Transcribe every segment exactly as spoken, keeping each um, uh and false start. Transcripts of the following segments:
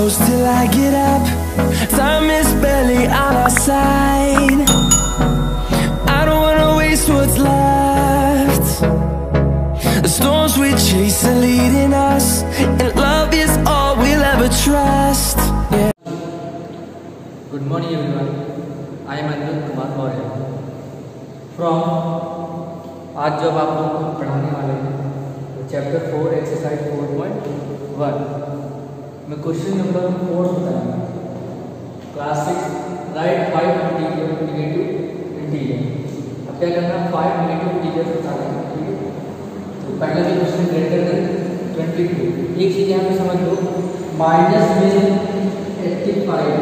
close till I get up. Time is barely on our side. I don't wanna waste what's left. The storms we chase are leading us, and love is all we'll ever trust. Yeah. Good morning everyone. I am Anurudh Maurya. From आज जब आप लोगों को पढ़ाने वाले हैं तो chapter four exercise four point one में क्वेश्चन नंबर फोर बताऊंगा। Class six write five negative integer. अब क्या करना है, फाइव नेगेटिव इंटीजर बताना है। ठीक है, तो पहले भी question greater than twenty two. एक चीज़ यहाँ पे समझ लो, माइनस में एट्टी फाइव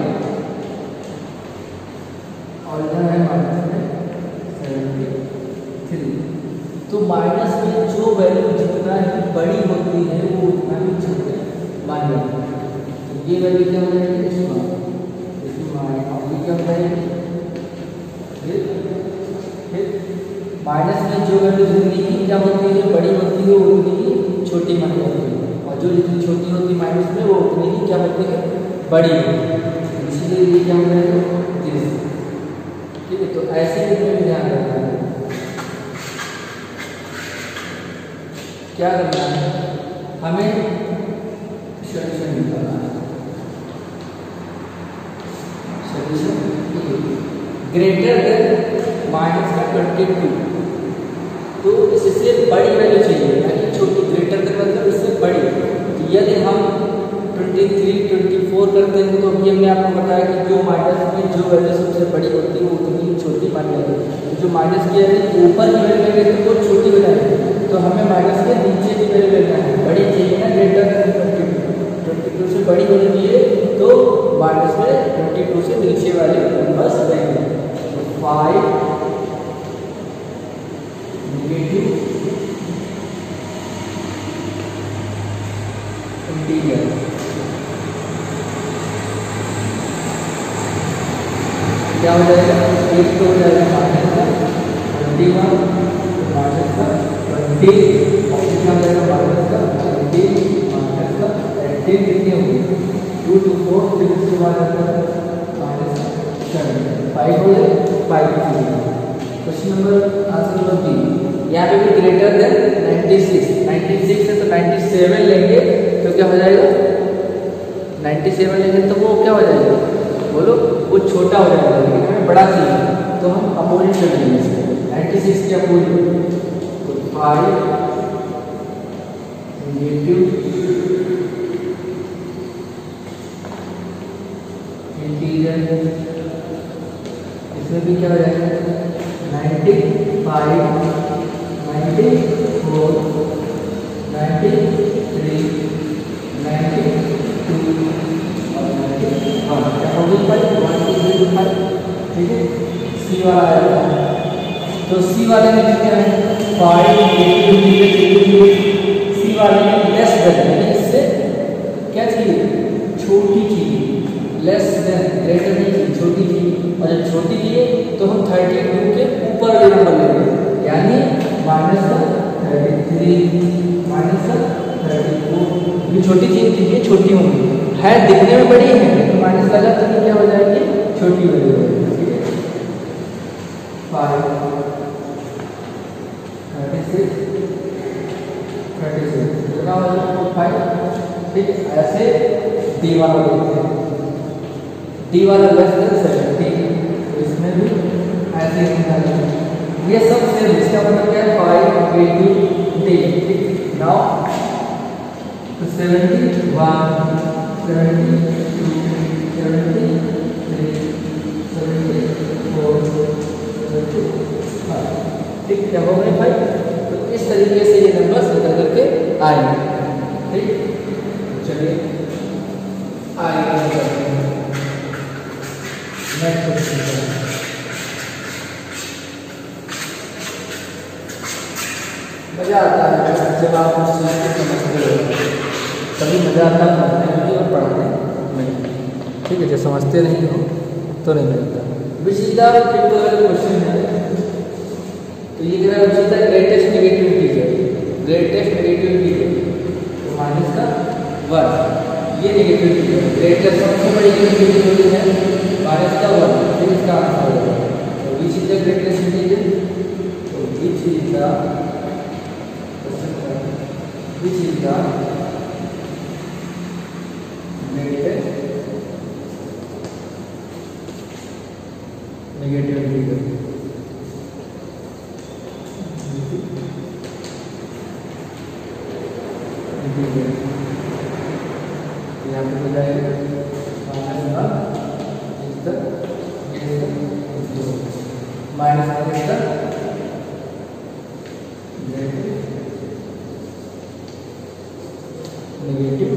और इधर है माइनस में सेवेंटी थ्री। तो माइनस में जो वैल्यू जितना ही बड़ी होती है वो उतना ही छोटा मान लेते हैं। तो ये वैल्यू क्या हो जाएगी, इसमें ये क्या हो जाएगी, माइनस में जो वैल्यू जितनी ही क्या होती है बड़ी होती है वो उतनी ही छोटी मानी जाती है, और जो जितनी छोटी होती है माइनस में वो उतनी ही क्या होती है बड़ी होती है। इसलिए ये क्या हो जाएगा, ठीक है। तो ऐसे ही ध्यान रखना है, क्या करना है, हमें सॉल्यूशन निकालना है। सॉल्यूशन ग्रेटर देन माइनस का ट्वेंटी टू, तो इससे बड़ी वैल्यू चाहिए, यानी छोटी। ग्रेटर देन मतलब इससे बड़ी। तो यदि हम ट्वेंटी थ्री ट्वेंटी फोर करते हैं तो अभी हमने आपको बताया कि जो माइनस में जो वैल्यू सबसे बड़ी होती है वो उतनी छोटी मानी जाती है। तो जो माइनस की वैल्यू ऊपर की वैल्यू लेंगे तो वो छोटी हो जाएगी, तो हमें माइनस के नीचे की वैल्यू लेना है, बड़ी चाहिए ना। Greater than twenty two, twenty two से बड़ी होनी चाहिए, तो माइनस में ट्वेंटी टू से नीचे वाले नंबर्स लेंगे। तो फाइव नेगेटिव इंटीजर क्या हो जाएगा, एक तो हो जाएगा माइनस का ट्वेंटी वन, माइनस का ट्वेंटी, और क्या हो जाएगा माइनस का ट्वेंटी, माइनस का एटीन, कितनी होगी टू टू फोर, फिर उसके बाद आता है माइनस सेवन, फाइव हो जाए five. Question number answer number B, यहाँ पे भी greater than ninety six, ninety six है तो नाइन्टी सेवन लेंगे तो क्या हो जाएगा, नाइन्टी सेवन लेंगे तो वो क्या हो जाएगा, बोलो वो छोटा हो जाएगा, लेकिन हमें बड़ा चाहिए तो हम अपोजिट कर देंगे इसको, नाइन्टी सिक्स के अपोजिट। तो फाइव नेगेटिव इंटीजर, इसमें भी क्या हो जाएगा, ninety five, ninety four, ninety three, ninety two और नाइन्टी वन। क्या हो गई five, one two three five. ठीक है, सी वाला आएगा। तो सी वाले में क्या है, फाइव सी वाले में लेस देन, इससे क्या चाहिए, छोटी चाहिए, लेस देन, ग्रेटर नहीं चाहिए, छोटी चाहिए। और जब छोटी चाहिए तो हम थर्टी टू के ऊपर वाले नंबर लेंगे, यानी माइनस का थर्टी थ्री, माइनस का थर्टी फोर। ये छोटी चीज चाहिए, छोटी होंगी, है दिखने में बड़ी है तो माइनस लगा तो क्या हो जाएगी, छोटी हो जाएगी। ठीक है, five thirty six, thirty six कितना हो जाएगा, फाइव। ठीक है, ऐसे डी वाला देखते हैं, डी वाला लेस देन सेवेंटी, तो इसमें भी ऐसे ही निकालना है। ये सब सेम, इसका मतलब क्या है, फाइव नेगेटिव डी। ठीक, नाउ तो seventy one, seventy two, seventy three, seventy four, seventy five. ठीक, क्या हो गए फाइव। तो इस तरीके से ये नंबर निकल करके आएंगे। ठीक, चलिए आगे नेक्स्ट क्वेश्चन। मज़ा आता है जब आप उस चीज़ को समझते हो, तभी मज़ा आता है पढ़ने में और पढ़ने में। ठीक है, जब समझते नहीं हो तो नहीं मिलता। विच इज द क्वेश्चन है, तो ये कह रहा है which is the greatest negative integer, greatest negative integer तो माइनस का वन। ये नेगेटिव है, ग्रेटेस्ट सबसे बड़ी नेगेटिव है माइनस का वन, फिर इसका आंसर होगा। तो which is the greatest integer, तो which is the which is the greatest negative integer. यहाँ पे हो जाएगा minus one is the minus one is the negative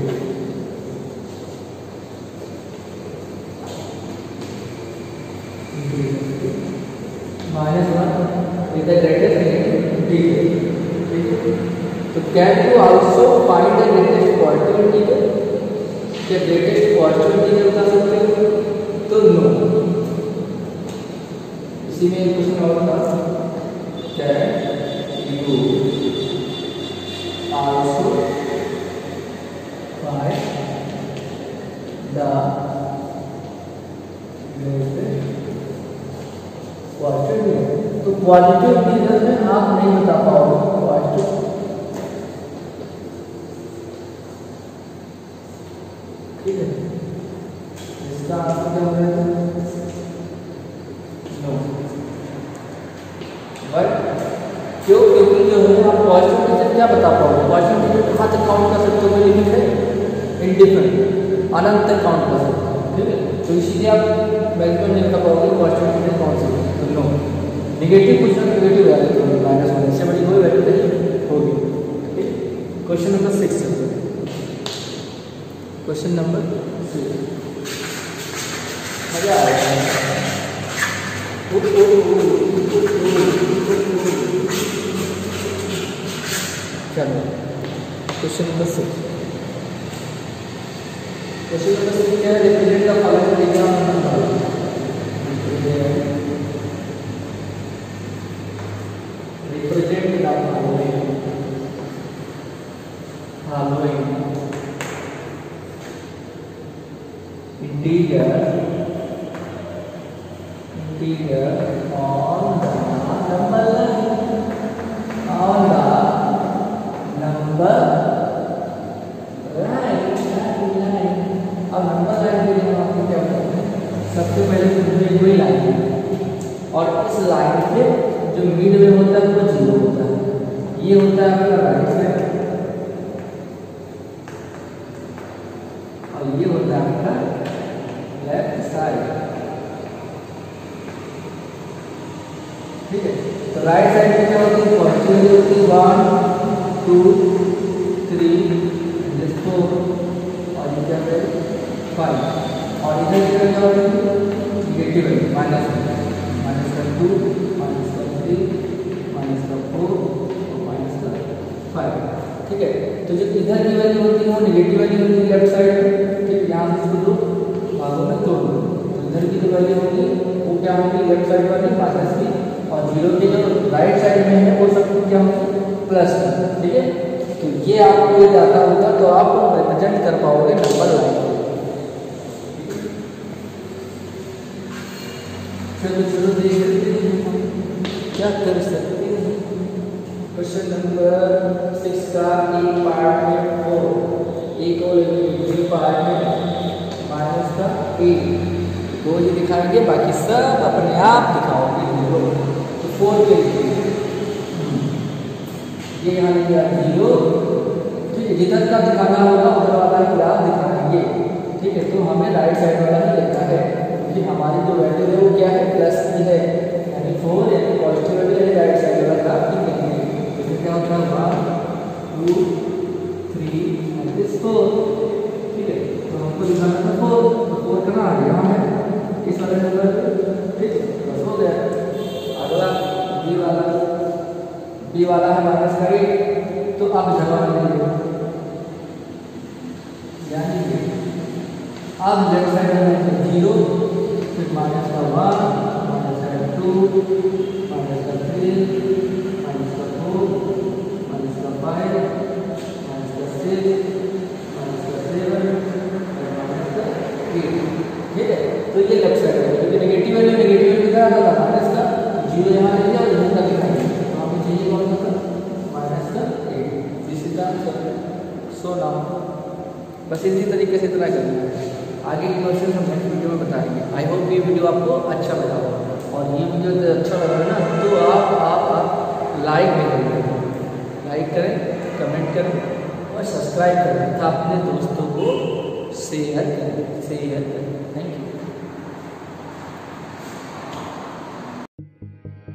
minus one is the greatest negative integer. तो can to also find the greatest positive integer, क्या greatest positive integer बता सकते हो? तो नो। इसी में एक क्वेश्चन और था, can you also find the greatest positive integer. तो पॉजिटिव इंटीजर में आप नहीं बता पाओगे पॉजिटिव, ठीक है। इसका आंसर क्या हो जाएगा? नो। बट क्यों? क्योंकि जो है आप पॉजिटिव इंटीजर क्या बता पाओगे? पॉजिटिव इंटीजर कहाँ तक काउंट कर सकते हो? कोई लिमिट है? इंडिफिनिट, अनंत तक काउंट कर सकते हो, ठीक है। तो इसीलिए आप मैक्सिमम नहीं बता पाओगे पॉजिटिव इंटीजर कौन सी है। तो नो। नेगेटिव कुछ ना नेगेटिव वैल्यू होगी, माइनस वन, इससे बड़ी कोई वैल्यू नहीं होगी, ठीक। क्वेश्चन नंबर सिक्स है। क्वेश्चन नंबर सिक्स मजा आएगा। चलो question number six. Question number six क्या है? Represent the following diagram number. Represent the following following integer integer on the number line on the number line line। अब number line के लिए आपको क्या करना है? सबसे पहले मुझे कोई लाइन है और इस लाइन पे जो मिड में होता है वो जीरो होता है। ये होता है आपका राइट साइड और ये होता है आपका लेफ्ट साइड, ठीक है। तो राइट साइड में क्या होती है? पॉजिटिव वैल्यू होती है वन टू थ्री फोर और ये क्या है फाइव। और इधर क्या क्या होती है? नेगेटिव वैल्यू माइनस माइनस का टू माइनस का थ्री माइनस का फोर और माइनस का फाइव, ठीक है। तो जो इधर की वैल्यू होती है वो नेगेटिव वैल्यू होती है लेफ्ट साइड में, ठीक। यहाँ से इसको दो भागों में तोड़ दो, तो इधर की जो वैल्यू होगी वो क्या होगी? लेफ्ट साइड वाली माइनस की, और जीरो की जो राइट साइड में है वो सब क्या होगी? प्लस, ठीक है। तो ये आपको ये डाटा होगा तो आप रिप्रेजेंट कर पाओगे नंबर लाइन। चलो चलो देख लेते हैं क्या कर सकते हैं। क्वेश्चन नंबर सिक्स का एक पार्ट में फोर, एक और दूसरे पार्ट में माइनस का एट, दो ही दिखाएंगे, बाकी सब अपने आप दिखाओगे। तो फोर के लिए ये यहाँ लिख दिया जीरो, ठीक है। जिधर का दिखाना होगा उधर वाला ही आप दिखाएंगे, ठीक है। तो हमें राइट साइड वाला ही लिखना है क्योंकि हमारी जो वैल्यू है वो क्या है? प्लस की है, यानी फोर यानी पॉजिटिव वैल्यू है राइट साइड वाला का, ठीक है। तो क्या होता है? One two three and four, ठीक है। तो हमको दिखाना था फोर, तो फोर कहाँ आ गया? हमें इस वाले नंबर पे, ठीक है। बस हो गया। अगला बी वाला बी वाला है माइनस का एट, तो आप जवाब देंगे यानी कि अब लेफ्ट साइड में जीरो, फिर माइनस का वन, माइनस का टू, माइनस का थ्री, माइनस का फोर, माइनस का फाइव, माइनस का सिक्स, माइनस का सेवन, क्या आता था माइनस का, जीरो यहाँ ले लिया और यहाँ का लिखाएंगे, वहाँ पे चाहिए कौन सा था माइनस का eight, this is the answer. So now बस इसी तरीके से इतना करना है, आगे की क्वेश्चन हम नेक्स्ट वीडियो में बताएंगे। आई होप ये वीडियो आपको अच्छा लगा हो, और ये वीडियो अगर अच्छा लगा ना तो आप आप आप लाइक भी करें, लाइक करें, कमेंट करें और सब्सक्राइब करें तथा अपने दोस्तों को शेयर करें शेयर करें थैंक यू।